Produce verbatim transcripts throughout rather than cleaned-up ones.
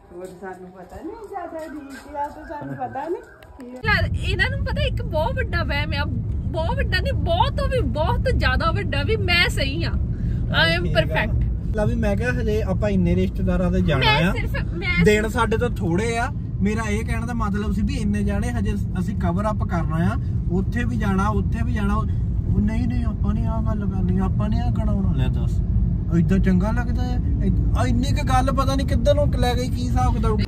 ਸਾਨੂੰ ਪਤਾ ਨਹੀਂ ਜ਼ਿਆਦਾ ਰੀਚ ਆ ਤੇ ਸਾਨੂੰ ਪਤਾ ਨਹੀਂ ਇਹਨਾਂ ਨੂੰ ਪਤਾ ਇੱਕ ਬਹੁਤ ਵੱਡਾ ਵਹਿਮ ਆ, ਬਹੁਤ ਵੱਡਾ ਨਹੀਂ, ਬਹੁਤ ਵੀ ਬਹੁਤ ਜ਼ਿਆਦਾ ਵੱਡਾ ਵੀ ਮੈਂ ਸਹੀ ਆ, ਆਈ ਐਮ ਪਰਫੈਕਟ। ਲਾ ਵੀ ਮੈਂ ਕਿਹਾ ਹਜੇ ਆਪਾਂ ਇੰਨੇ ਰਿਸ਼ਤੇਦਾਰਾਂ ਦੇ ਜਾਣਾ ਆ, ਦਿਨ ਸਾਡੇ ਤੋਂ ਥੋੜੇ ਆ। ਮੇਰਾ ਇਹ ਕਹਿਣ ਦਾ ਮਤਲਬ ਸੀ ਵੀ ਇੰਨੇ ਜਾਣੇ ਹਜੇ ਅਸੀਂ ਕਵਰ ਅਪ ਕਰਨਾ ਆ, ਉੱਥੇ ਵੀ ਜਾਣਾ ਉੱਥੇ ਵੀ ਜਾਣਾ। ਨਹੀਂ ਨਹੀਂ ਆਪਾਂ ਨਹੀਂ ਆਹ ਗੱਲ ਕਰਨੀ, ਆਪਾਂ ਨੇ ਆਹ ਕਢਾਉਣਾ। ਲੈ ਦੱਸ ਏਦਾਂ ਚੰਗਾ ਲੱਗਦਾ ਹੈ? ਇੰਨੀ ਕੁ ਗੱਲ ਪਤਾ ਨਹੀਂ ਕਿੱਧਰ ਨੂੰ ਲੈ ਗਈ, ਕੀ ਹਿਸਾਬ ਕਿਤਾਬ।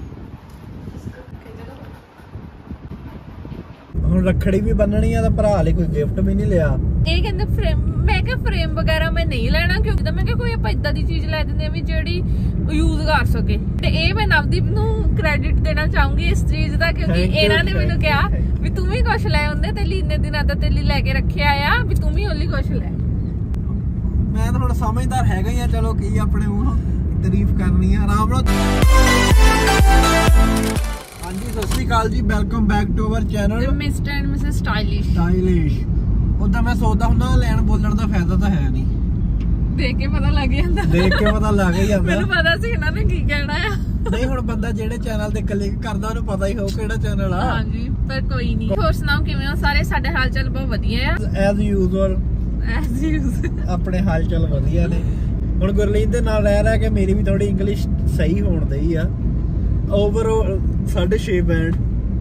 ਹੁਣ ਰੱਖੜੀ ਵੀ ਬੰਨਣੀ ਆ ਤਾਂ ਭਰਾ ਲਈ ਕੋਈ ਗਿਫਟ ਵੀ ਨਹੀਂ ਲਿਆ। ਇਹ ਕਹਿੰਦੇ ਫਰੇਮ, ਮੈਂ ਕਿਹਾ ਫਰੇਮ ਵਗੈਰਾ ਮੈਂ ਨਹੀਂ ਲੈਣਾ, ਕਿਉਂਕਿ ਤਾਂ ਮੈਂ ਕਿਹਾ ਕੋਈ ਆਪਾਂ ਇਦਾਂ ਦੀ ਚੀਜ਼ ਲੈ ਦਿੰਦੇ ਆ ਵੀ ਜਿਹੜੀ ਯੂਜ਼ ਕਰ ਸਕੇ। ਤੇ ਇਹ ਮੈਂ ਨਵਦੀਪ ਨੂੰ ਕ੍ਰੈਡਿਟ ਦੇਣਾ ਚਾਹੂੰਗੀ ਇਸ ਚੀਜ਼ ਦਾ, ਕਿਉਂਕਿ ਇਹਨਾਂ ਨੇ ਮੈਨੂੰ ਕਿਹਾ ਵੀ ਤੂੰ ਵੀ ਕੁਛ ਲੈ ਆਉਂਦੇ, ਤੇ ਇੰਨੇ ਦਿਨਾਂ ਦਾ ਤੇਲੀ ਲੈ ਕੇ ਰੱਖਿਆ ਆ ਵੀ ਤੂੰ ਵੀ ਉਹਲੀ ਕੁਛ ਲੈ। ਮੈਂ ਤਾਂ ਹੁਣ ਸਮਝਦਾਰ ਹੈਗਾ ਹੀ ਆ, ਚਲੋ ਕੀ ਆਪਣੇ ਮੂੰਹੋਂ ਤਾਰੀਫ ਕਰਨੀ ਆ। ਆਰਾਮ ਨਾਲ। ਹਾਂਜੀ ਸਤਿ ਸ਼੍ਰੀ ਅਕਾਲ ਜੀ, welcome back to our channel Mr and Mrs Stylish. Stylish ਉਦਾਂ ਮੈਂ ਸੋਚਦਾ ਹੁੰਦਾ ਲੈਣ ਬੋਲਣ ਦਾ ਫਾਇਦਾ ਤਾਂ ਹੈ ਨਹੀਂ, ਦੇਖ ਕੇ ਪਤਾ ਲੱਗ ਜਾਂਦਾ, ਦੇਖ ਕੇ ਪਤਾ ਲੱਗ ਹੀ ਜਾਂਦਾ। ਮੈਨੂੰ ਪਤਾ ਸੀ ਇਹਨਾਂ ਨੇ ਕੀ ਕਹਿਣਾ ਆ। ਨਹੀਂ ਹੁਣ ਬੰਦਾ ਜਿਹੜੇ ਚੈਨਲ ਤੇ ਕਲਿੱਕ ਕਰਦਾ ਉਹਨੂੰ ਪਤਾ ਹੀ ਹੋਊ ਕਿਹੜਾ ਚੈਨਲ ਆ। ਹਾਂਜੀ ਪਰ ਕੋਈ ਨਹੀਂ। ਹੋਰ ਸੁਣਾਓ ਕਿਵੇਂ ਹੋ ਸਾਰੇ? ਸਾਡੇ ਹਾਲ ਚਾਲ ਬਹੁਤ ਵਧੀਆ ਆ, ਐਜ਼ ਯੂਜ਼ੁਅਲ ਐਜ਼ ਯੂਜ਼ੁਅਲ ਆਪਣੇ ਹਾਲ ਚਾਲ ਵਧੀਆ ਨੇ। ਹੁਣ ਗੁਰਲੀਨ ਦੇ ਨਾਲ ਰਹਿ ਰਹਿ ਕੇ ਮੇਰੀ ਵੀ ਥੋੜੀ ਇੰਗਲਿਸ਼ ਸਹੀ ਹੋਣ ਦਈ ਆ। ਓਵਰਆਲ ਸਾਢੇ ਛੇ ਬੈਂਡ।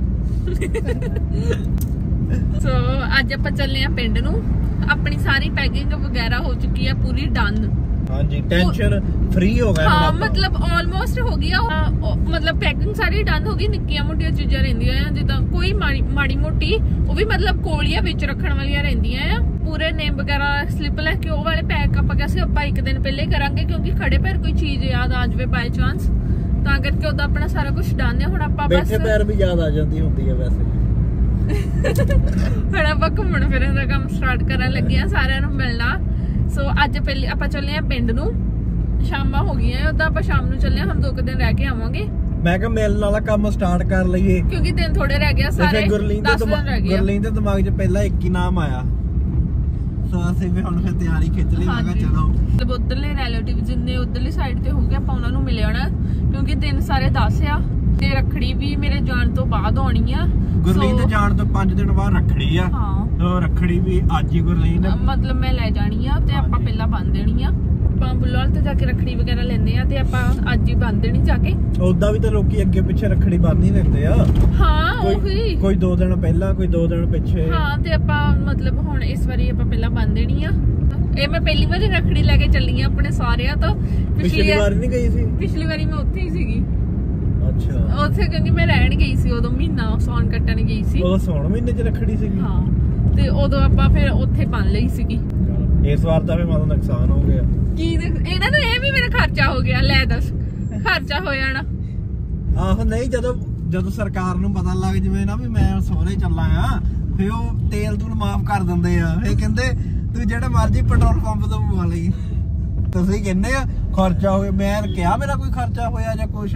ਸੋ ਅੱਜ ਆਪਾਂ ਚੱਲੇ ਆ ਪਿੰਡ ਨੂੰ। ਆਪਣੀ ਸਾਰੀ ਪੈਕਿੰਗ ਵਗੈਰਾ ਹੋ ਚੁੱਕੀ ਆ ਪੂਰੀ ਡਨ। ਹਾਂਜੀ ਟੈਨਸ਼ਨ ਫ੍ਰੀ ਹੋ ਗਏ ਹਾਂ, ਮਤਲਬ ਆਲਮੋਸਟ ਹੋ ਗਈ ਆ, ਮਤਲਬ ਪੈਕਿੰਗ ਸਾਰੀ ਡਨ ਹੋ ਗਈ। ਨਿੱਕੀਆਂ ਮੋਟੀਆਂ ਚੀਜ਼ਾਂ ਰਹਿੰਦੀਆਂ ਆ, ਜਿੱਦਾਂ ਕੋਈ ਮਾੜੀ ਮੋਟੀ ਉਹ ਵੀ ਮਤਲਬ ਕੋਲੀਆਂ ਵਿੱਚ ਰੱਖਣ ਵਾਲੀਆਂ ਰਹਿੰਦੀਆਂ ਆ। ਪੂਰੇ ਨੇਮ ਵਗੈਰਾ ਸਲਿੱਪ ਲੈ ਕੇ ਉਹ ਵਾਲੇ ਪੈਕ ਆਪਾਂ ਕਹਿੰਦੇ ਆਪਾਂ ਇੱਕ ਦਿਨ ਪਹਿਲੇ ਕਰਾਂਗੇ, ਕਿਉਂਕਿ ਖੜੇ ਪੈਰ ਕੋਈ ਚੀਜ਼ ਯਾਦ ਆ ਜਾਵੇ ਬਾਈ ਚਾਂਸ, ਤਾਂ ਕਰਕੇ ਉਹਦਾ ਆਪਣਾ ਸਾਰਾ ਕੁਝ ਡਨ ਹੈ। ਹੁਣ ਆਪਾਂ ਬਸ ਬੈਠੇ ਪੈਰ ਵੀ ਯਾਦ ਆ ਜਾਂਦੀ ਹੁੰਦੀ ਹੈ ਵੈਸੇ। ਹੁਣ ਆਪਾਂ ਘੁੰਮਣ ਫਿਰਨ ਦਾ ਕੰਮ ਸਟਾਰਟ ਕਰਨ ਲੱਗੇ ਆ, ਸਾਰਿਆਂ ਨੂੰ ਮਿਲਣਾ। ਸੋ ਅੱਜ ਪਹਿਲੇ ਆਪਾਂ ਚੱਲੇ ਆ ਪਿੰਡ ਨੂੰ, ਸ਼ਾਮਾਂ ਹੋ ਗਈਆਂ, ਉਦਾਂ ਆਪਾਂ ਸ਼ਾਮ ਨੂੰ ਚੱਲੇ ਆ, ਹੁਣ ਦੋ ਕੁ ਦਿਨ ਰਹਿ ਕੇ ਆਵਾਂਗੇ। ਮੈਂ ਕਿਹਾ ਮਿਲਣ ਵਾਲਾ ਕੰਮ ਸਟਾਰਟ ਕਰ ਲਈਏ, ਕਿਉਂਕਿ ਦਿਨ ਥੋੜੇ ਰਹਿ ਗਿਆ ਸਾਰੇ, ਗੁਰਲੀਨ ਦੇ ਗੁਰਲੀਨ ਦੇ ਦਿਮਾਗ 'ਚ ਪਹਿਲਾਂ ਇੱਕ ਹੀ ਨਾਮ ਆਇਆ। ਸੋ ਅਸੀਂ ਵੀ ਹੁਣ ਫਿਰ ਤਿਆਰੀ ਖਿੱਚ ਲਈ। ਮੈਂ ਕਿਹਾ ਚਲੋ ਮਤਲਬ ਉਧਰਲੇ ਰਿਲੇਟਿਵ ਜਿੰਨੇ ਉਧਰਲੀ ਸਾਈਡ ਤੇ ਹੋਗੇ ਆਪਾਂ ਉਹਨਾਂ ਨੂੰ ਮਿਲ ਆਉਣਾ, ਕਿਉਂਕਿ ਦਿਨ ਸਾਰੇ ਦਸ ਆ ਤੇ ਰੱਖੜੀ ਵੀ ਮੇਰੇ ਜਾਣ ਤੋਂ ਬਾਅਦ ਆਉਣੀ ਆ। ਗੁਰਲੀਨ ਦੇ ਜਾਣ ਤੋਂ ਪੰਜ ਦਿਨ ਬਾਅਦ ਰੱਖੜੀ ਆ। ਹਾਂ ਰੱਖੜੀ ਵੀ ਅੱਜ ਹੀ ਗੁਰਲੀਨ ਮਤਲਬ ਮੈਂ ਲੈ ਜਾਣੀ ਆ ਤੇ ਆਪਾਂ ਪਹਿਲਾਂ ਬੰਨ ਦੇਣੀ ਆ। ਆਪਾਂ ਬੁੱਲਵਾਲ ਤੇ ਜਾ ਕੇ ਰੱਖੜੀ ਵਗੈਰਾ ਲੈਂਦੇ ਆ ਤੇ ਆਪਾਂ ਅੱਜ ਹੀ ਬੰਨ ਦੇਣੀ ਜਾ ਕੇ। ਉਦਾਂ ਵੀ ਤਾਂ ਲੋਕੀ ਅੱਗੇ ਪਿੱਛੇ ਰੱਖੜੀ ਬੰਨ ਹੀ ਦਿੰਦੇ ਆ। ਹਾਂ ਉਹੀ, ਕੋਈ ਦੋ ਦਿਨ ਪਹਿਲਾਂ ਕੋਈ ਦੋ ਦਿਨ ਪਿੱਛੇ। ਹਾਂ ਤੇ ਆਪਾਂ ਮਤਲਬ ਹੁਣ ਇਸ ਵਾਰੀ ਆਪਾਂ ਪਹਿਲਾਂ ਬੰਨ ਦੇਣੀ ਆ। ਇਹ ਮੈਂ ਪਹਿਲੀ ਵਾਰੀ ਰੱਖੜੀ ਲੈ ਕੇ ਚੱਲੀ ਆ ਆਪਣੇ ਸਾਰਿਆਂ ਤੋਂ। ਪਿਛਲੀ ਵਾਰ ਨਹੀਂ ਗਈ ਸੀ? ਪਿਛਲੀ ਵਾਰੀ ਮੈਂ ਉੱਥੇ ਹੀ ਸੀਗੀ। ਅੱਛਾ ਉੱਥੇ ਕਿਉਂਕਿ ਮੈਂ ਰਹਿਣ ਗਈ ਸੀ ਉਦੋਂ, ਮਹੀਨਾ ਸੌਣ ਕੱਟਣ ਗਈ ਸੀ। ਉਦੋਂ ਸੌਣ ਮਹੀਨੇ 'ਚ ਰੱਖੜੀ ਸੀਗੀ? ਹਾਂ ਤੇ ਉਦੋਂ ਆਪਾਂ ਫਿਰ ਉੱਥੇ ਬੰਨ ਲਈ ਸੀਗੀ। ਇਸ ਵਾਰ ਤਾਂ ਫਿਰ ਮਾਦਾ ਨੁਕਸਾਨ ਹੋ ਗਿਆ। ਕੀ ਇਹਨਾਂ ਨੂੰ ਇਹ ਵੀ ਮੇਰਾ ਖਰਚਾ ਹੋ ਗਿਆ। ਲੈ ਦੱਸ ਖਰਚਾ ਹੋ ਜਾਣਾ। ਆਹੋ ਨਹੀਂ, ਜਦੋਂ ਜਦੋਂ ਸਰਕਾਰ ਨੂੰ ਪਤਾ ਲੱਗ ਜਵੇ ਨਾ ਵੀ ਮੈਂ ਸਹੁਰੇ ਚੱਲਾ ਆ, ਫਿਰ ਉਹ ਤੇਲ ਤੂਲ ਮਾਫ ਕਰ ਦਿੰਦੇ ਆ। ਇਹ ਕਹਿੰਦੇ ਤੂੰ ਜਿਹੜਾ ਮਰਜ਼ੀ ਪੈਟਰੋਲ ਪੰਪ ਤੋਂ ਪਵਾ ਲਈ। ਤੁਸੀਂ ਕਹਿੰਦੇ ਆ ਖਰਚਾ ਹੋਇਆ, ਮੈਂ ਕਿਹਾ ਮੇਰਾ ਕੋਈ ਖਰਚਾ ਹੋਇਆ ਜਾਂ ਕੁਛ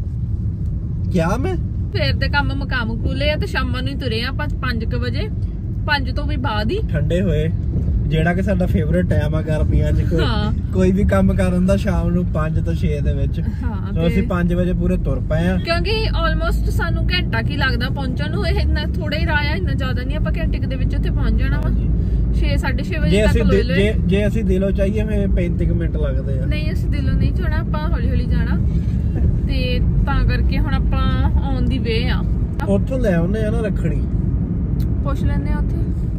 ਕਿਹਾ? ਮੈਂ ਫੇਰ ਤੇ ਕੰਮ ਮੁਕਾਮ ਕੂਲੇ ਆ ਤੇ ਸ਼ਾਮਾਂ ਨੂੰ ਹੀ ਤੁਰੇ ਆ ਆਪਾਂ ਪੰਜ ਕੁ ਵਜੇ, ਪੰਜ ਤੋਂ ਵੀ ਬਾਅਦ ਹੀ ਠੰਡੇ ਹੋਏ, ਜਿਹੜਾ ਕਿ ਸਾਡਾ ਫੇਵਰੇਟ ਟਾਈਮ ਆ ਗਰਮੀਆਂ 'ਚ। ਕੋਈ ਕੋਈ ਵੀ ਕੰਮ ਕਰਨ ਦਾ ਸ਼ਾਮ ਨੂੰ ਪੰਜ ਤੋਂ ਛੇ ਦੇ ਵਿੱਚ। ਸੋ ਅਸੀਂ ਪੰਜ ਵਜੇ ਪੂਰੇ ਤੁਰ ਪਏ ਆ, ਕਿਉਂਕਿ ਆਲਮੋਸਟ ਸਾਨੂੰ ਘੰਟਾ ਕੀ ਲੱਗਦਾ ਪਹੁੰਚਣ ਨੂੰ। ਇਹ ਇੰਨਾ ਥੋੜਾ ਹੀ ਰਾਹ ਆ, ਇੰਨਾ ਜ਼ਿਆਦਾ ਨਹੀਂ। ਆਪਾਂ ਘੰਟੇ ਦੇ ਵਿੱਚ ਉੱਥੇ ਪਹੁੰਚ ਜਾਣਾ ਵਾ। ਛੇ ਸਾਢੇ ਛੇ ਵਜੇ ਤੱਕ ਲੈ ਲਓ। ਜੇ ਜੇ ਅਸੀਂ ਦਿਲੋਂ ਚਾਹੀਏ ਫਿਰ ਪੈਂਤੀ ਮਿੰਟ ਲੱਗਦੇ ਆ। ਨਹੀਂ ਅਸੀਂ ਦਿਲੋਂ ਨਹੀਂ ਜਾਣਾ, ਆਪਾਂ ਹੌਲੀ ਹੌਲੀ ਜਾਣਾ ਤੇ ਤਾਂ ਕਰਕੇ ਹੁਣ ਆਪਾਂ ਆਨ ਦੀ ਵੇ ਆ। ਉੱਥੋਂ ਲੈ ਆਉਨੇ ਆ ਨਾ ਰੱਖੜੀ, ਪੁੱਛ ਲੈਂਦੇ ਆ ਉੱਥੇ।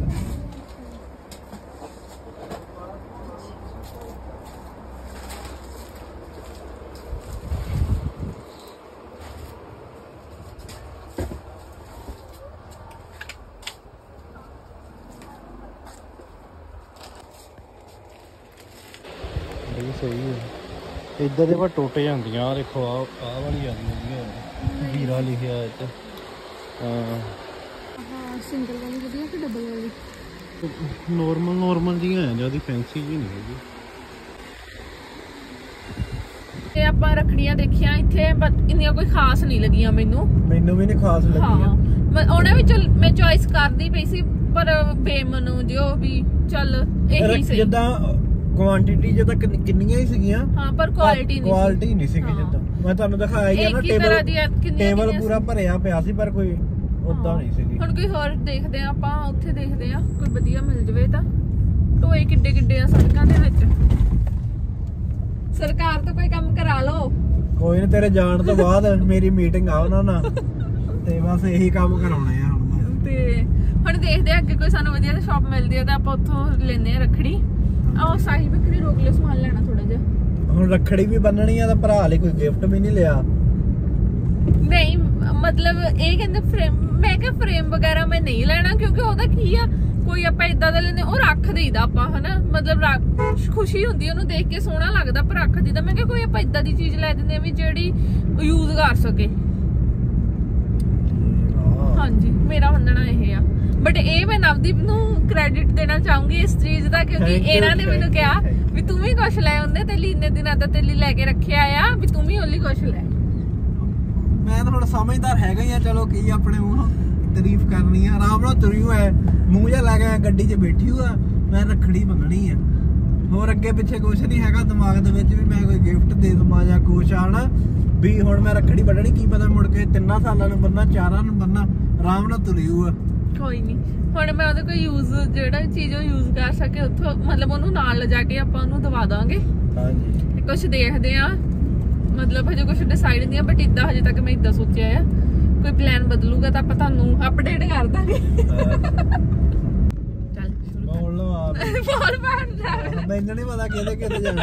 ਸਹੀ ਹੈ। ਇੱਧਰ ਦੇ ਪਰ ਟੁੱਟ ਜਾਂਦੀਆਂ। ਆ ਦੇਖੋ ਆ ਆਹ ਵਾਲੀ ਜਾਂਦੀ ਵੀਰਾ ਲਿਖਿਆ ਇੱਥੇ। ਹਾਂ ਸਿੰਗਲ ਵਾਲੀ ਵਧੀਆ ਕਿ ਡਬਲ ਵਾਲੀ? ਨੋਰਮਲ ਨੋਰਮਲ ਜੀਆਂ ਆ, ਜਿਆਦਾ ਫੈਂਸੀ ਜੀ ਨਹੀਂ ਹੈਗੀ। ਤੇ ਆਪਾਂ ਰੱਖੜੀਆਂ ਦੇਖੀਆਂ ਇੱਥੇ, ਬਟ ਇੰਨੀਆਂ ਕੋਈ ਖਾਸ ਨਹੀਂ ਲੱਗੀਆਂ ਮੈਨੂੰ। ਮੈਨੂੰ ਵੀ ਨਹੀਂ ਖਾਸ ਲੱਗੀਆਂ। ਮੈਂ ਉਹਨਾਂ ਵਿੱਚ ਮੈਂ ਚੋਇਸ ਕਰਦੀ ਪਈ ਸੀ, ਪਰ ਬੇਮਨੂ ਜੋ ਵੀ ਚੱਲ ਇਹੀ ਸਹੀ। ਜਿੱਦਾਂ ਕੁਆਂਟੀਟੀ ਜਿੱਦਾਂ ਕਿੰਨੀਆਂ ਹੀ ਸੀਗੀਆਂ, ਹਾਂ ਪਰ ਕੁਆਲਿਟੀ ਨਹੀਂ ਕੁਆਲਿਟੀ ਨਹੀਂ ਸੀਗੀ। ਜਿੱਦਾਂ ਮੈਂ ਤੁਹਾਨੂੰ ਦਿਖਾਇਆ ਹੀ ਆ ਨਾ ਟੇਬਲ ਟੇਬਲ ਪੂਰਾ ਭਰਿਆ ਪਿਆ ਸੀ ਪਰ ਕੋਈ ਉਦਾਂ ਨਹੀਂ ਸੀਗੀ। ਹੁਣ ਕੋਈ ਹੋਰ ਦੇਖਦੇ ਆ ਆਪਾਂ, ਉੱਥੇ ਦੇਖਦੇ ਆ ਕੋਈ ਵਧੀਆ ਮਿਲ ਜਵੇ ਤਾਂ। ਟੋਏ ਕਿੱਡੇ ਕਿੱਡੇ ਆ ਸੜਕਾਂ ਦੇ ਵਿੱਚ, ਸਰਕਾਰ ਤੋਂ ਕੋਈ ਕੰਮ ਕਰਾ ਲਓ। ਕੋਈ ਨਹੀਂ, ਤੇਰੇ ਜਾਣ ਤੋਂ ਬਾਅਦ ਮੇਰੀ ਮੀਟਿੰਗ ਆ ਉਹਨਾਂ ਨਾਲ ਤੇ ਬਸ ਇਹੀ ਕੰਮ ਕਰਾਉਣੇ ਆ ਹੁਣ। ਤੇ ਹੁਣ ਦੇਖਦੇ ਆ ਅੱਗੇ ਕੋਈ ਸਾਨੂੰ ਵਧੀਆ ਜਿਹੀ ਸ਼ਾਪ ਮਿਲਦੀ ਹੈ ਤਾਂ ਆਪਾਂ ਉੱਥੋਂ ਲੈਨੇ ਆ ਰੱਖੜੀ। ਆਹ ਸਾਹੀ ਬੱਕਰੀ ਰੋਕ ਲਿਓ, ਸਮਾਨ ਲੈਣਾ ਥੋੜਾ ਜਿਹਾ। ਹੁਣ ਰੱਖੜੀ ਵੀ ਬੰਨਣੀ ਆ ਤਾਂ ਭਰਾ ਲਈ ਕੋਈ ਗਿਫਟ ਵੀ ਨਹੀਂ ਲਿਆ। ਨਹੀਂ ਮਤਲਬ ਇਹ ਕਹਿੰਦੇ ਫਰੇਮ, ਮੈਂ ਕਿਹਾ ਫਰੇਮ ਵਗੈਰਾ ਮੈਂ ਨਹੀਂ ਲੈਣਾ ਕਿਉਂਕਿ ਉਹਦਾ ਕੀ ਆ, ਕੋਈ ਆਪਾਂ ਇਦਾਂ ਦਾ ਲੈਨੇ ਉਹ ਰੱਖ ਦੇਈਦਾ ਆਪਾਂ ਹਨਾ, ਮਤਲਬ ਖੁਸ਼ੀ ਹੁੰਦੀ ਉਹਨੂੰ ਦੇਖ ਕੇ ਸੋਹਣਾ ਲੱਗਦਾ ਪਰ ਰੱਖ ਦੇਈਦਾ। ਮੈਂ ਕਿਹਾ ਕੋਈ ਆਪਾਂ ਇਦਾਂ ਦੀ ਚੀਜ਼ ਲੈ ਦਿੰਦੇ ਆ ਵੀ ਜਿਹੜੀ ਯੂਜ਼ ਕਰ ਸਕੇ। ਹਾਂਜੀ ਮੇਰਾ ਮੰਨਣਾ ਇਹ ਆ, ਬਟ ਇਹ ਮੈਂ ਨਵਦੀਪ ਨੂੰ ਕ੍ਰੈਡਿਟ ਦੇਣਾ ਚਾਹੂੰਗੀ ਇਸ ਚੀਜ਼ ਦਾ ਕਿਉਂਕਿ ਇਹਨਾਂ ਨੇ ਮੈਨੂੰ ਕਿਹਾ ਵੀ ਤੂੰ ਵੀ ਕੁਛ ਲੈ ਆਉਂਦੇ ਤੇ ਲਈ ਇੰਨੇ ਦਿਨਾਂ ਦਾ ਤੇ ਲਈ ਲੈ ਕੇ ਰੱਖਿਆ ਆ ਵੀ ਤੂੰ ਵੀ ਉਹਲੀ ਕੁਛ ਲੈ। ਮੈਂ ਤਾਂ ਹੁਣ ਸਮਝਦਾਰ ਹੈਗਾ ਹੀ ਆ, ਚਲੋ ਕੀ ਆਪਣੇ ਮੂੰਹੋਂ ਤਾਰੀਫ ਕਰਨੀ ਆ, ਆਰਾਮ ਨਾਲ ਤੁਰਿਓ ਐ ਮੂੰਹ ਜਿਹਾ ਲੈ ਕੇ ਗੱਡੀ 'ਚ ਬੈਠੀ ਹੋਆ ਮੈਂ ਰੱਖੜੀ ਬੰਨਣੀ ਆ। ਹੋਰ ਅੱਗੇ ਪਿੱਛੇ ਕੁਛ ਨਹੀਂ ਹੈਗਾ ਦਿਮਾਗ ਦੇ ਵਿੱਚ ਵੀ ਮੈਂ ਕੋਈ ਗਿਫਟ ਦੇ ਦਵਾਂ ਜਾਂ ਕੁਛ ਆਣਾ ਵੀ ਹੁਣ ਮੈਂ ਰੱਖੜੀ ਬੰਨਣੀ, ਕੀ ਪਤਾ ਮੁੜ ਕੇ ਤਿੰਨਾਂ ਸਾਲਾਂ ਨੂੰ ਬੰਨਾ ਚਾਰਾਂ ਨੂੰ ਬੰਨਾ, ਆਰਾਮ ਨਾਲ ਤੁਰਿਓ ਆ। ਕੋਈ ਨਹੀਂ ਹੁਣ ਮੈਂ ਉਹਦੇ ਕੋਈ ਯੂਜ਼ ਜਿਹੜਾ ਚੀਜ਼ ਉਹ ਯੂਜ਼ ਕਰ ਸਕੇ ਉੱਥੋਂ ਮਤਲਬ ਉਹਨੂੰ ਨਾਲ ਲਿਜਾ ਕੇ ਆਪਾਂ ਉਹਨੂੰ ਦਵਾ ਦਾਂਗੇ। ਹਾਂਜੀ ਕੁਛ ਦੇਖਦੇ ਆ, ਮਤਲਬ ਹਜੇ ਕੁਛ ਡਿਸਾਈਡ ਨਹੀਂ ਆ ਬਟ ਇਦਾਂ ਹਜੇ ਤੱਕ ਮੈਂ ਇਦਾਂ ਸੋਚਿਆ ਆ, ਕੋਈ ਪਲਾਨ ਬਦਲੂਗਾ ਤਾਂ ਆਪਾਂ ਤੁਹਾਨੂੰ ਅਪਡੇਟ ਕਰ ਦਾਂਗੇ। ਚੱਲ ਬੋਲ ਲਓ ਆਪ ਬੋਲ ਪਾਣ ਮੈਨੂੰ ਨਹੀਂ ਪਤਾ ਕਿਹਦੇ ਕਿਹਦੇ ਜਾਣਾ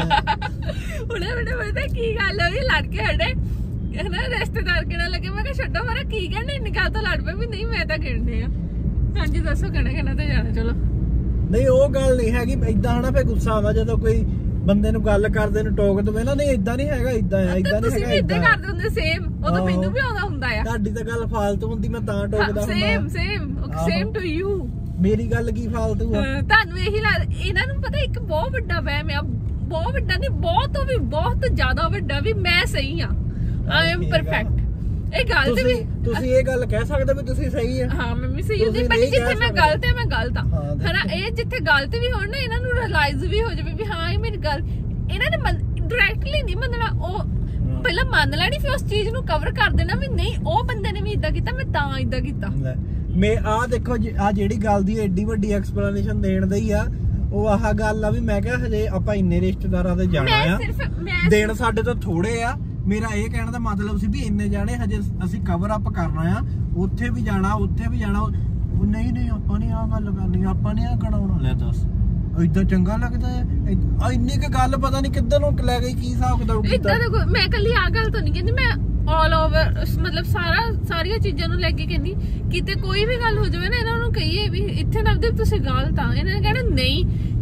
ਹੁਣੇ ਹੁਣੇ ਪਤਾ ਕੀ ਗੱਲ ਹੋਈ, ਲੜ ਕੇ ਹੜੇ ਹਨਾ ਰਿਸ਼ਤੇਦਾਰ ਕਿਹੜਾ ਲੱਗੇ, ਮੈਂ ਕਿਹਾ ਛੱਡੋ ਮਾਰਾ ਕੀ ਕਹਿਣਾ, ਇੰਨੀ ਗੱਲ ਤੋਂ ਲੜ ਪਏ ਵੀ ਨਹੀਂ ਮੈਂ ਤਾਂ ਗਿਣਨੇ ਆ। ਹਾਂਜੀ ਦੱਸੋ ਕਿਹੜਾ ਕਿਹੜਾ ਤੇ ਜਾਣਾ। ਚਲੋ ਨਹੀਂ ਉਹ ਗੱਲ ਨਹੀਂ ਹੈਗੀ, ਇਦਾਂ ਹਨਾ ਫੇ ਗੁੱਸਾ ਆਉਂਦਾ ਜਦੋਂ ਕੋਈ ਬੰਦੇ ਨੂੰ ਗੱਲ ਕਰਦੇ ਨੂੰ ਟੋਕ ਦਵੇ ਨਾ, ਨਹੀਂ ਇਦਾਂ ਨਹੀਂ ਹੈਗਾ, ਇਦਾਂ ਆ ਇਦਾਂ ਨਹੀਂ ਹੈਗਾ, ਇਦਾਂ ਕਰਦੇ ਹੁੰਦੇ ਸੇਮ, ਉਹ ਤਾਂ ਮੈਨੂੰ ਵੀ ਆਉਂਦਾ ਹੁੰਦਾ ਆ। ਤੁਹਾਡੀ ਤਾਂ ਗੱਲ ਫਾਲਤੂ ਹੁੰਦੀ, ਮੈਂ ਤਾਂ ਟੋਕਦਾ ਹੁੰਦਾ। Same same same to you. ਮੇਰੀ ਗੱਲ ਕੀ ਫਾਲਤੂ ਆ? ਤੁਹਾਨੂੰ ਇਹੀ ਲੱਗ, ਇਹਨਾਂ ਨੂੰ ਪਤਾ ਇੱਕ ਬਹੁਤ ਵੱਡਾ ਵਹਿਮ ਆ, ਬਹੁਤ ਵੱਡਾ ਨਹੀਂ ਬਹੁਤ ਵੀ ਬਹੁਤ ਜ਼ਿਆਦਾ ਵੱਡਾ ਵੀ ਮੈਂ ਸਹੀ ਆ, ਆਈ ਐਮ ਪਰਫੈਕਟ। ਇਹ ਗੱਲ ਤੇ ਵੀ ਤੁਸੀਂ ਇਹ ਗੱਲ ਕਹਿ ਸਕਦੇ ਵੀ ਤੁਸੀਂ ਸਹੀ ਆ। ਹਾਂ ਮੈਂ ਵੀ ਸਹੀ ਹੁੰਦੀ ਬਟ ਜਿੱਥੇ ਮੈਂ ਗਲਤ ਆ ਮੈਂ ਗਲਤ ਆ ਹਨਾ, ਇਹ ਜਿੱਥੇ ਗਲਤ ਵੀ ਹੋਣ ਨਾ ਇਹਨਾਂ ਨੂੰ ਰਿਅਲਾਈਜ਼ ਵੀ ਹੋ ਜਾਵੇ ਵੀ ਹਾਂ ਇਹ ਮੇਰੀ ਗੱਲ, ਇਹਨਾਂ ਨੇ ਡਾਇਰੈਕਟਲੀ ਨਹੀਂ ਮੰਨਣਾ, ਉਹ ਪਹਿਲਾਂ ਮੰਨ ਲੈਣੀ ਫਿਰ ਉਸ ਚੀਜ਼ ਨੂੰ ਕਵਰ ਕਰ ਦੇਣਾ ਵੀ ਨਹੀਂ ਉਹ ਬੰਦੇ ਨੇ ਵੀ ਇਦਾਂ ਕੀਤਾ ਮੈਂ ਤਾਂ ਇਦਾਂ ਕੀਤਾ। ਮੈਂ ਆਹ ਦੇਖੋ ਆ ਜਿਹੜੀ ਗੱਲ ਦੀ ਐਡੀ ਵੱਡੀ ਐਕਸਪਲੇਨੇਸ਼ਨ ਦੇਣ ਦੀ ਆ, ਉਹ ਆਹ ਗੱਲ ਆ ਵੀ ਮੈਂ ਕਿਹਾ ਹਜੇ ਆਪਾਂ ਇੰਨੇ ਰਿਸ਼ਤੇਦਾਰਾਂ ਦੇ ਜਾਣਾ ਆ, ਦਿਨ ਸਾਡੇ ਤੋਂ ਥੋੜੇ ਆ। ਮੇਰਾ ਇਹ ਕਹਿਣ ਦਾ ਮਤਲਬ ਸੀ ਵੀ ਇੰਨੇ ਜਾਣੇ ਹਜੇ ਅਸੀਂ ਕਵਰ ਅਪ ਕਰਨਾ ਆ, ਉੱਥੇ ਵੀ ਜਾਣਾ ਉੱਥੇ ਵੀ ਜਾਣਾ। ਉਹ ਨਹੀਂ ਨਹੀਂ ਆਪਾਂ ਨਹੀਂ ਆਹ ਗੱਲ ਕਰਨੀ, ਆਪਾਂ ਨੇ ਆਹ ਕਢਾਉਣਾ। ਲੈ ਦੱਸ ਏਦਾਂ ਚੰਗਾ ਲੱਗਦਾ ਹੈ? ਇੰਨੀ ਕੁ ਗੱਲ ਪਤਾ ਨਹੀਂ ਕਿੱਧਰ ਨੂੰ ਲੈ ਗਈ, ਕੀ ਹਿਸਾਬ ਕਿਤਾਬ ਕੀਤਾ। ਏਦਾਂ ਮੈਂ ਕੱਲੀ ਆਹ ਗੱਲ ਤਾਂ ਨਹੀਂ ਕਹਿੰਦੀ, ਮੈਂ ਆਲ ਓਵਰ ਮਤਲਬ ਸਾਰਾ ਸਾਰੀਆਂ ਚੀਜ਼ਾਂ ਨੂੰ ਲੈ ਕੇ ਕਹਿੰਦੀ ਕਿਤੇ ਕੋਈ ਵੀ ਗੱਲ ਹੋ ਜਾਵੇ ਨਾ ਇਹਨਾਂ ਨੂੰ ਕਹੀਏ ਵੀ ਇੱਥੇ ਨਵਦੀਪ ਤੁਸੀਂ ਗਲਤ ਆ, ਇਹਨਾਂ ਨੇ ਕਹਿਣਾ ਨਹੀਂ,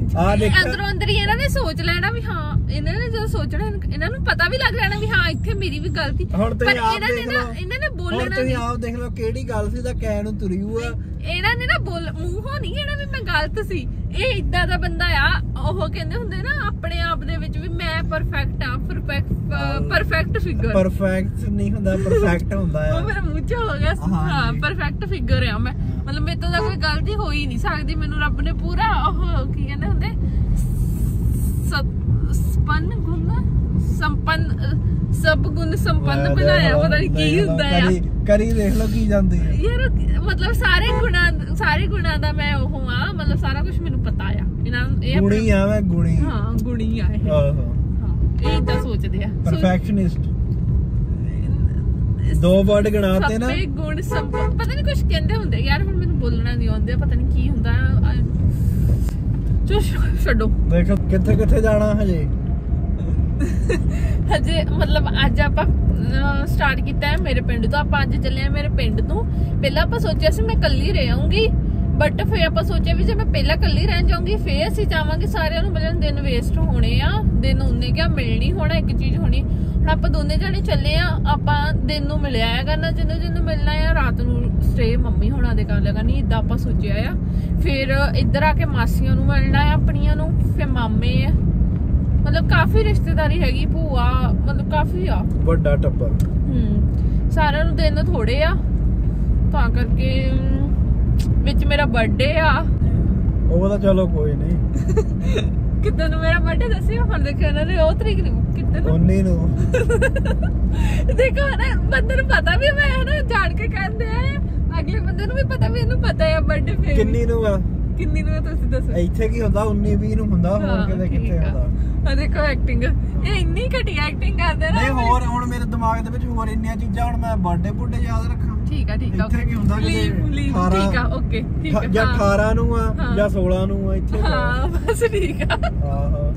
ਅੰਦਰੋਂ ਅੰਦਰ ਹੀ ਇਹਨਾਂ ਨੇ ਸੋਚ ਲੈਣਾ ਵੀ ਹਾਂ, ਇਹਨਾਂ ਨੇ ਜਦੋਂ ਸੋਚਣਾ ਇਹਨਾਂ ਨੂੰ ਪਤਾ ਵੀ ਲੱਗ ਜਾਣਾ ਵੀ ਹਾਂ ਇੱਥੇ ਮੇਰੀ ਵੀ ਗਲਤੀ। ਪਰ ਇਹਨਾਂ ਨੇ ਨਾ ਇਹਨਾਂ ਨੇ ਬੋਲਣਾ, ਤੁਸੀਂ ਆਪ ਦੇਖ ਲਓ ਕਿਹੜੀ ਗੱਲ ਸੀ ਤਾਂ ਕਹਿਣ ਨੂੰ ਤੁਰੀ ਹੋਆ। ਇਹਨਾਂ ਨੇ ਨਾ ਬੋਲ ਮੂੰਹੋਂ ਨਹੀਂ ਕਹਿਣਾ ਵੀ ਮੈਂ ਗਲਤ ਸੀ, ਇਹ ਇਦਾਂ ਦਾ ਬੰਦਾ ਆ। ਉਹ ਕਹਿੰਦੇ ਹੁੰਦੇ ਨਾ ਆਪਣੇ ਆਪ ਦੇ ਵਿੱਚ ਵੀ ਮੈਂ ਪਰਫੈਕਟ ਆ, ਪਰਫੈਕਟ ਪਰਫੈਕਟ ਫਿਗਰ। ਪਰਫੈਕਟ ਨਹੀਂ ਹੁੰਦਾ, ਪਰਫੈਕਟ ਹੁੰਦਾ ਆ। ਉਹ ਮੇਰਾ ਮੂੰਹ ਚ ਹੋ ਗਿਆ। ਹਾਂ ਪਰਫੈਕਟ ਫਿਗਰ ਆ ਮੈਂ, ਮਤਲਬ ਮੇਰੇ ਤੋਂ ਤਾਂ ਕੋਈ ਗਲਤੀ ਹੋ ਹੀ ਨਹੀਂ ਸਕਦੀ। ਮੈਨੂੰ ਰੱਬ ਨੇ ਪੂਰਾ ਉਹ ਕੀ ਕਹਿੰਦੇ ਹੁੰਦੇ ਸਪਨ ਗੁਣ ਸੰਪੰਨ ਸਭ ਗੁਣ ਸੰਪੰਨ ਬਣਾਇਆ, ਪਤਾ ਨਹੀਂ ਕੀ ਹੁੰਦਾ ਆ। ਕਰੀ ਦੇਖ ਲਓ ਕੀ ਜਾਂਦੀ ਹੈ ਯਾਰ, ਮਤਲਬ ਸਾਰੇ ਗੁਣਾਂ ਸਾਰੇ ਗੁਣਾਂ ਦਾ ਮੈਂ ਉਹ ਆ, ਮਤਲਬ ਸਾਰਾ ਕੁਝ ਮੈਨੂੰ ਪਤਾ ਆ। ਇਹਨਾਂ ਇਹ ਗੁਣੀ ਆ, ਮੈਂ ਗੁਣੀ। ਹਾਂ ਗੁਣੀ ਆ ਇਹ। ਆਹੋ ਹਾਂ ਇਹ ਇਦਾਂ ਸੋਚਦੇ ਆ, ਪਰਫੈਕਸ਼ਨਿਸਟ। ਦੋ ਵਰਡ ਗਣਾਤੇ ਨਾ, ਸਭੇ ਗੁਣ ਸੰਪੰਨ ਪਤਾ ਨਹੀਂ ਕੁਝ ਕਹਿੰਦੇ ਹੁੰਦੇ ਯਾਰ, ਹੁਣ ਮੈਨੂੰ ਬੋਲਣਾ ਨਹੀਂ ਆਉਂਦਾ, ਪਤਾ ਨਹੀਂ ਕੀ ਹੁੰਦਾ। ਚੋ ਛੱਡੋ, ਦੇਖੋ ਕਿੱਥੇ ਕਿੱਥੇ ਜਾਣਾ ਹਜੇ। ਹਜੇ ਮਤਲਬ ਅੱਜ ਆਪਾਂ ਸਟਾਰਟ ਕੀਤਾ ਹੈ ਮੇਰੇ ਪਿੰਡ ਤੋਂ। ਆਪਾਂ ਅੱਜ ਚੱਲੇ ਆ ਮੇਰੇ ਪਿੰਡ ਤੋਂ। ਪਹਿਲਾਂ ਆਪਾਂ ਸੋਚਿਆ ਸੀ ਮੈਂ ਕੱਲੀ ਰਹਿ ਆਉਂਗੀ, ਬਟ ਫਿਰ ਆਪਾਂ ਸੋਚਿਆ ਵੀ ਜੇ ਮੈਂ ਪਹਿਲਾਂ ਕੱਲੀ ਰਹਿ ਜਾਊਂਗੀ ਫੇਰ ਅਸੀਂ ਜਾਵਾਂਗੇ ਸਾਰਿਆਂ ਨੂੰ ਮਿਲਣ, ਦਿਨ ਵੇਸਟ ਹੋਣੇ ਆ। ਦਿਨ ਉਹਨੇ ਕਿਹਾ ਮਿਲਣੀ ਹੋਣਾ, ਇੱਕ ਚੀਜ਼ ਹੋਣੀ। ਹੁਣ ਆਪਾਂ ਦੋਨੇ ਜਾਣੇ ਚੱਲੇ ਆ, ਆਪਾਂ ਦਿਨ ਨੂੰ ਮਿਲਿਆ ਆ ਕਰਨਾ, ਜਿਹਨੂੰ ਜਿਹਨੂੰ ਮਿਲਣਾ ਆ, ਰਾਤ ਨੂੰ ਸਟੇ ਮੰਮੀ ਹੋਣਾ ਦੇ ਕਰ ਲਿਆ ਕਰਨੀ, ਏਦਾਂ ਆਪਾਂ ਸੋਚਿਆ ਆ। ਫਿਰ ਇੱਧਰ ਆ ਕੇ ਮਾਸੀਆਂ ਨੂੰ ਮਿਲਣਾ ਆ ਆਪਣੀਆਂ ਨੂੰ, ਫਿਰ ਮਾਮੇ ਆ, ਮਤਲਬ ਕਾਫੀ ਰਿਸ਼ਤੇਦਾਰੀ ਹੈਗੀ, ਭੂਆ, ਮਤਲਬ ਕਾਫੀ ਆ, ਵੱਡਾ ਟੱਬਰ। ਹੂੰ ਸਾਰਿਆਂ ਨੂੰ ਦਿਨ ਥੋੜੇ ਆ, ਤਾਂ ਕਰਕੇ ਵਿੱਚ ਮੇਰਾ ਬਰਥਡੇ ਆ। ਉਹ ਤਾਂ ਚਲੋ ਕੋਈ ਨਹੀਂ, ਕਿੱਦਾਂ ਨੂੰ ਮੇਰਾ ਬਰਥਡੇ ਦੱਸਿਓ ਹੁਣ ਦੇਖੋ ਇਹਨਾਂ ਨੇ ਉਹ ਤਰੀਕ ਨੂੰ ਕਿੱਦਾਂ ਨੂੰ ਉੱਨੀ ਨੂੰ ਦੇਖੋ ਨਾ ਬੰਦੇ ਨੂੰ ਪਤਾ ਵੀ ਮੈਂ ਨਾ ਜਾਣ ਕੇ ਕਹਿੰਦੇ ਆ ਅਗਲੇ ਬੰਦੇ ਨੂੰ ਵੀ ਪਤਾ ਵੀ ਇਹਨੂੰ ਪਤਾ ਹੈ ਬਰਥਡੇ ਫੇਰ ਕਿੰਨੀ ਨੂੰ ਆ ਕਿੰਨੀ ਨੂੰ ਤੁਸੀਂ ਦੱਸੋ ਇੱਥੇ ਕੀ ਹੁੰਦਾ ਉੱਨੀ ਵੀਹ ਨੂੰ ਹੁੰਦਾ ਹੋਰ ਕਿਤੇ ਕਿੱਥੇ ਹੁੰਦਾ ਆ ਦੇਖੋ ਐਕਟਿੰਗ ਇਹ ਇੰਨੀ ਘਟੀ ਐਕਟਿੰਗ ਕਰਦੇ ਨਾ ਨਹੀਂ ਹੋਰ ਹੁਣ ਮੇਰੇ ਦਿਮਾਗ ਦੇ ਵਿੱਚ ਹੋਰ ਇੰਨੀਆਂ ਚੀਜ਼ਾਂ ਹੁਣ ਮੈਂ ਬਰਥਡੇ ਬੁੱਢੇ ਯਾਦ ਰੱਖਾਂ ਠੀਕ ਆ ਠੀਕ ਆ ਇੱਥੇ ਕੀ ਹੁੰਦਾ ਕਿ ਠੀਕ ਆ ਓਕੇ ਠੀਕ ਆ ਜਾਂ ਅਠਾਰਾਂ ਨੂੰ ਆ ਜਾਂ ਸੋਲਾਂ ਨੂੰ ਆ ਇੱਥੇ ਹਾਂ ਬਸ ਠੀਕ ਆ ਆਹੋ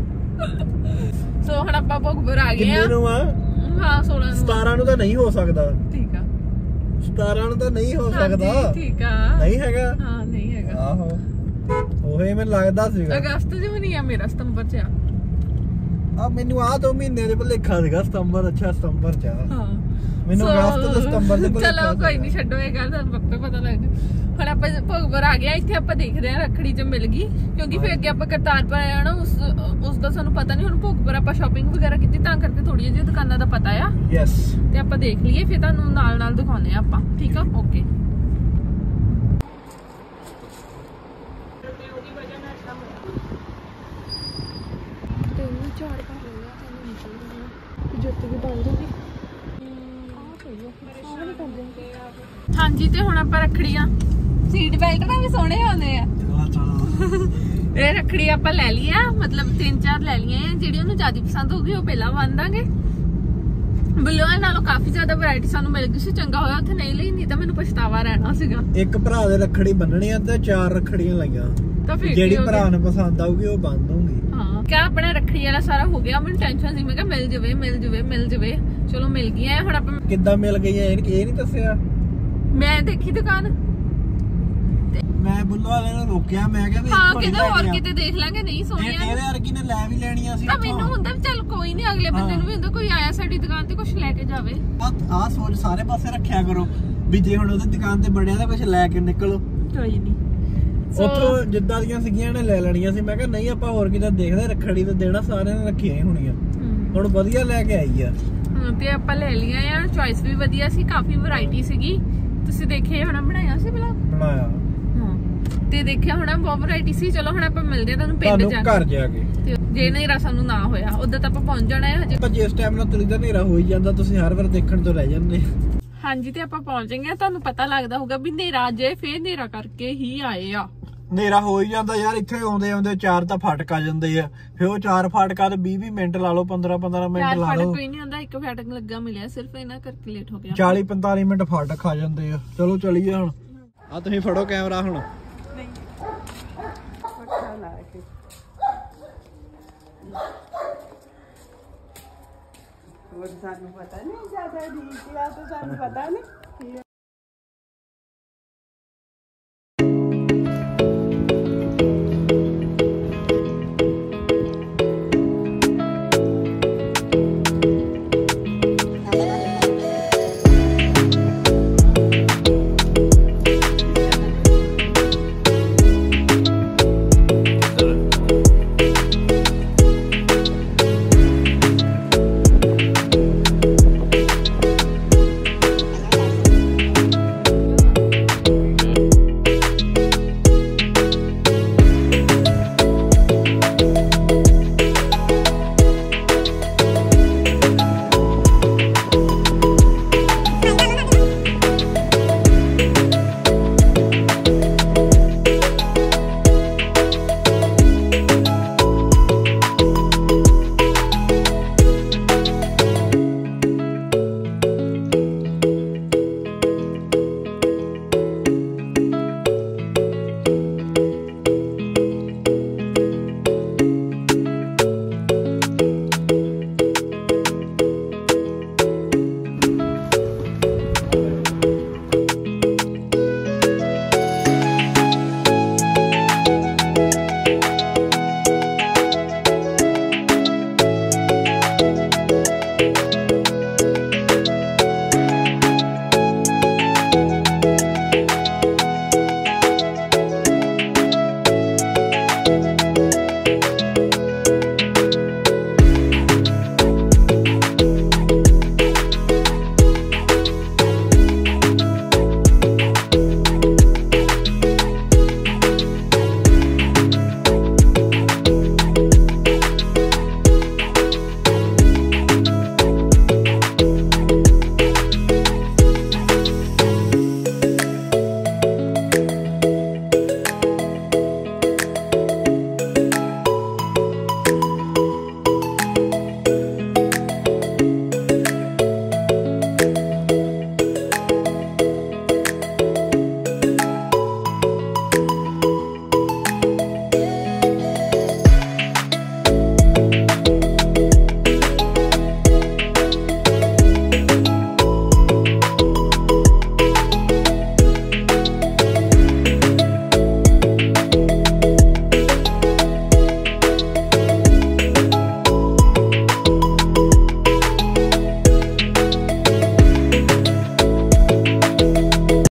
ਸੋ ਹੁਣ ਆਪਾਂ ਭੋਗਪੁਰ ਆ ਗਏ ਆ ਕਿੰਨੇ ਨੂੰ ਆ ਹਾਂ ਸੋਲਾਂ ਨੂੰ ਸਤਾਰਾਂ ਨੂੰ ਤਾਂ ਨਹੀਂ ਹੋ ਸਕਦਾ ਠੀਕ ਆ ਸਤਾਰਾਂ ਨੂੰ ਤਾਂ ਨਹੀਂ ਹੋ ਸਕਦਾ ਠੀਕ ਆ ਨਹੀਂ ਹੈਗਾ ਹਾਂ ਨਹੀਂ ਹੈਗਾ ਆਹੋ ਉਹੇ ਮੈਨੂੰ ਲੱਗਦਾ ਸੀਗਾ ਅਗਸਤ ਚ ਵੀ ਨਹੀਂ ਆ ਮੇਰਾ ਸਤੰਬਰ ਚ ਆ ਆ ਮੈਨੂੰ ਆ ਦੋ ਮਹੀਨੇ ਦੇ ਭੁਲੇਖਾ ਸੀਗਾ ਸਤੰਬਰ ਅੱਛਾ ਸਤੰਬਰ ਚ ਆ ਹਾਂ ਮੈਨੂੰ ਅਗਸਤ ਤੇ ਸਤੰਬਰ ਦੇ ਭੁਲੇਖਾ ਚਲੋ ਕੋਈ ਨਹੀਂ ਛੱਡੋ ਇਹ ਗੱਲ ਤੁਹਾਨੂੰ ਪੱਪੇ ਪਤਾ ਲੱਗ ਜੂ ਹੁਣ ਆਪਾਂ ਭੋਗਪੁਰ ਆ ਗਿਆ ਇੱਥੇ ਆਪਾਂ ਦੇਖਦੇ ਆ ਰੱਖੜੀ ਚ ਮਿਲ ਗਈ ਕਿਉਂਕਿ ਫਿਰ ਅੱਗੇ ਆਪਾਂ ਕਰਤਾਰਪੁਰ ਆਇਆ ਨਾ ਉਸ ਉਸ ਦਾ ਸਾਨੂੰ ਪਤਾ ਨਹੀਂ ਹੁਣ ਭੋਗਪੁਰ ਆਪਾਂ ਸ਼ਾਪਿੰਗ ਵਗੈਰਾ ਕੀਤੀ ਤਾਂ ਕਰਕੇ ਥੋੜੀਆਂ ਜਿਹੀਆਂ ਦੁਕਾਨਾਂ ਦਾ ਪਤਾ ਆ ਯੈਸ ਤੇ ਆਪਾਂ ਦੇਖ ਲਈਏ ਫਿਰ ਤੁਹਾਨੂੰ ਨਾਲ ਨਾਲ ਦਿਖਾਉਂਦੇ ਆ ਆਪਾਂ ਠੀਕ ਆ ਓਕੇ ਚਾਰ ਕਰ ਲਿਆ ਤੁਹਾਨੂੰ ਨਿਕਲ ਜੁੱਤੀ ਵੀ ਬੰਦ ਹੋ ਗਈ ਹਾਂਜੀ ਤੇ ਹੁਣ ਆਪਾਂ ਰੱਖੜੀਆਂ ਸੀਟ ਬੈਲਟ ਨਾਲ ਵੀ ਸੋਹਣੇ ਆਉਂਦੇ ਆ ਇਹ ਰੱਖੜੀ ਆਪਾਂ ਲੈ ਲਈ ਆ ਮਤਲਬ ਤਿੰਨ ਚਾਰ ਲੈ ਲਈਆਂ ਆ ਜਿਹੜੀ ਉਹਨੂੰ ਜ਼ਿਆਦਾ ਪਸੰਦ ਹੋਊਗੀ ਉਹ ਪਹਿਲਾਂ ਬੰਨ ਦਾਂਗੇ ਬਲੂਆਂ ਨਾਲੋਂ ਕਾਫੀ ਜ਼ਿਆਦਾ ਵੈਰਾਈਟੀ ਸਾਨੂੰ ਮਿਲ ਗਈ ਸੀ ਚੰਗਾ ਹੋਇਆ ਉੱਥੇ ਨਹੀਂ ਲਈ ਨਹੀਂ ਤਾਂ ਮੈਨੂੰ ਪਛਤਾਵਾ ਰਹਿਣਾ ਸੀਗਾ ਇੱਕ ਭਰਾ ਦੇ ਰੱਖੜੀ ਬੰਨਣੀ ਆ ਤੇ ਚਾਰ ਰੱਖੜੀਆਂ ਲਾਈਆਂ ਤਾਂ ਫਿਰ ਜਿਹੜੀ ਭਰਾ ਨੂੰ ਪਸੰਦ ਆਊਗੀ ਉਹ ਬੰਨ ਦੂੰਗੀ ਹਾਂ ਕਿਆ ਆਪਣਾ ਰੱਖੜੀ ਵਾਲਾ ਸਾਰਾ ਹੋ ਗਿਆ ਮੈਨੂੰ ਟੈਨਸ਼ਨ ਸੀ ਮੈਂ ਕਿਹਾ ਮਿਲ ਜਵੇ ਮਿਲ ਜਵੇ ਮਿਲ ਜਵੇ ਚਲੋ ਮਿਲ ਗਈਆਂ ਹੁਣ ਆਪਾਂ ਕਿੱਦਾਂ ਮਿਲ ਗਈਆਂ ਇਹ ਇਹ ਨਹੀਂ ਦੱਸਿਆ ਮੈਂ ਦੇਖੀ ਦੁਕਾਨ ਮੈਂ ਬੁੱਲੋ ਵਾਲੇ ਨੂੰ ਰੋਕਿਆ ਮੈਂ ਕਿਹਾ ਵੀ ਹਾਂ ਕਿਤੇ ਹੋਰ ਕਿਤੇ ਦੇਖ ਲਾਂਗੇ ਨਹੀਂ ਸੋਹਣੀਆਂ ਇਹਦੇ ਵਰਗੀ ਨੇ ਲੈ ਵੀ ਲੈਣੀਆਂ ਸੀ ਤਾਂ ਮੈਨੂੰ ਹੁੰਦਾ ਵੀ ਚੱਲ ਕੋਈ ਨਹੀਂ ਅਗਲੇ ਬੰਦੇ ਨੂੰ ਵੀ ਹੁੰਦਾ ਕੋਈ ਆਇਆ ਸਾਡੀ ਦੁਕਾਨ ਤੇ ਕੁਝ ਲੈ ਕੇ ਜਾਵੇ ਆਹ ਸੋਚ ਸਾਰੇ ਪਾਸੇ ਰੱਖਿਆ ਕਰੋ ਵੀ ਜੇ ਹੁਣ ਉਹਦੀ ਦੁਕਾਨ ਤੇ ਬੜਿਆ ਤਾਂ ਕੁਝ ਲੈ ਕੇ ਨਿਕਲੋ ਕੋਈ ਨਹੀਂ ਉੱਥੋਂ ਜਿੱਦਾਂ ਦੀਆਂ ਸੀਗੀਆਂ ਨੇ ਲੈ ਲੈਣੀਆਂ ਸੀ ਮੈਂ ਕਿਹਾ ਨਹੀਂ ਆਪਾਂ ਹੋਰ ਕਿਤੇ ਦੇਖਦੇ ਰੱਖੜੀ ਤੇ ਦੇਣਾ ਸਾਰਿਆਂ ਨੇ ਰੱਖੀਆਂ ਹੀ ਹੋਣੀਆਂ ਹੁਣ ਵਧੀਆ ਲੈ ਕੇ ਆਈ ਆ ਹਾਂ ਤੇ ਆਪਾਂ ਲੈ ਲਈਆਂ ਯਾਰ ਚੁਆਇਸ ਵੀ ਵਧੀਆ ਸੀ ਕਾਫੀ ਵੈਰਾਈਟੀ ਸੀਗੀ ਤੁਸੀਂ ਦੇਖੇ ਹੋਣਾ ਬਣਾਇਆ ਸੀ ਬਲੌਗ ਬਣਾਇਆ ਹਾਂ ਤੇ ਦੇਖਿਆ ਹੋਣਾ ਬਹੁਤ ਵੈਰਾਈਟੀ ਸੀ ਚਲੋ ਹੁਣ ਆਪਾਂ ਮਿਲਦੇ ਆ ਤੁਹਾਨੂੰ ਪਿੰਡ ਜਾ ਕੇ ਘਰ ਜਾ ਕੇ ਤੇ ਜੇ ਨੇਰਾ ਸਾਨੂੰ ਨਾ ਹੋਇਆ ਉਦੋਂ ਤਾਂ ਆਪਾਂ ਪਹੁੰਚ ਜਾਣਾ ਹੈ ਹਜੇ ਆਪਾਂ ਜਿਸ ਟਾਈਮ ਨਾਲ ਤੁਰੀ ਦਾ ਹਨੇਰਾ ਹੋ ਹੀ ਜਾਂਦਾ ਤੁਸੀਂ ਹਰ ਵਾਰ ਦੇਖਣ ਤੋਂ ਰਹਿ ਜਾਂਦੇ ਹਾਂਜੀ ਤੇ ਆਪਾਂ ਪਹੁੰਚेंगे ਤੁਹਾਨੂੰ ਪਤਾ ਲੱਗਦਾ ਹੋਊਗਾ ਵੀ ਨੇਰਾ ਜੇ ਫੇਰ ਨੇਰਾ ਕਰਕੇ ਹੀ ਆਏ ਆ ਹਨੇਰਾ ਹੋ ਹੀ ਜਾਂਦਾ ਯਾਰ ਇੱਥੇ ਆਉਂਦੇ ਆਉਂਦੇ ਚਾਰ ਤਾਂ ਫਾਟਕ ਆ ਜਾਂਦੇ ਆ ਫਿਰ ਉਹ ਚਾਰ ਫਾਟਕਾਂ ਤੇ ਵੀਹ ਵੀਹ ਮਿੰਟ ਲਾ ਲਓ ਪੰਦਰਾਂ ਪੰਦਰਾਂ ਮਿੰਟ ਲਾ ਲਓ ਕੋਈ ਨਹੀਂ ਹੁੰਦਾ ਇੱਕ ਫਾਟਕ ਲੱਗਾ ਮਿਲਿਆ ਸਿਰਫ ਇਹਨਾਂ ਕਰਕੇ ਲੇਟ ਹੋ ਗਿਆ ਚਾਲੀ ਪੰਤਾਲੀ ਮਿੰਟ ਫਾਟਕ ਆ ਜਾਂਦੇ ਆ ਚਲੋ ਚਲੀਏ ਹੁਣ ਆ ਤੁਸੀਂ ਫੜੋ ਕੈਮਰਾ ਹੁਣ ਹੋਰ ਸਾਨੂੰ ਪਤਾ ਨਹੀਂ ਜ਼ਿਆਦਾ ਡੀਟੇਲ ਤਾਂ ਸਾਨੂੰ ਪਤਾ ਨਹੀਂ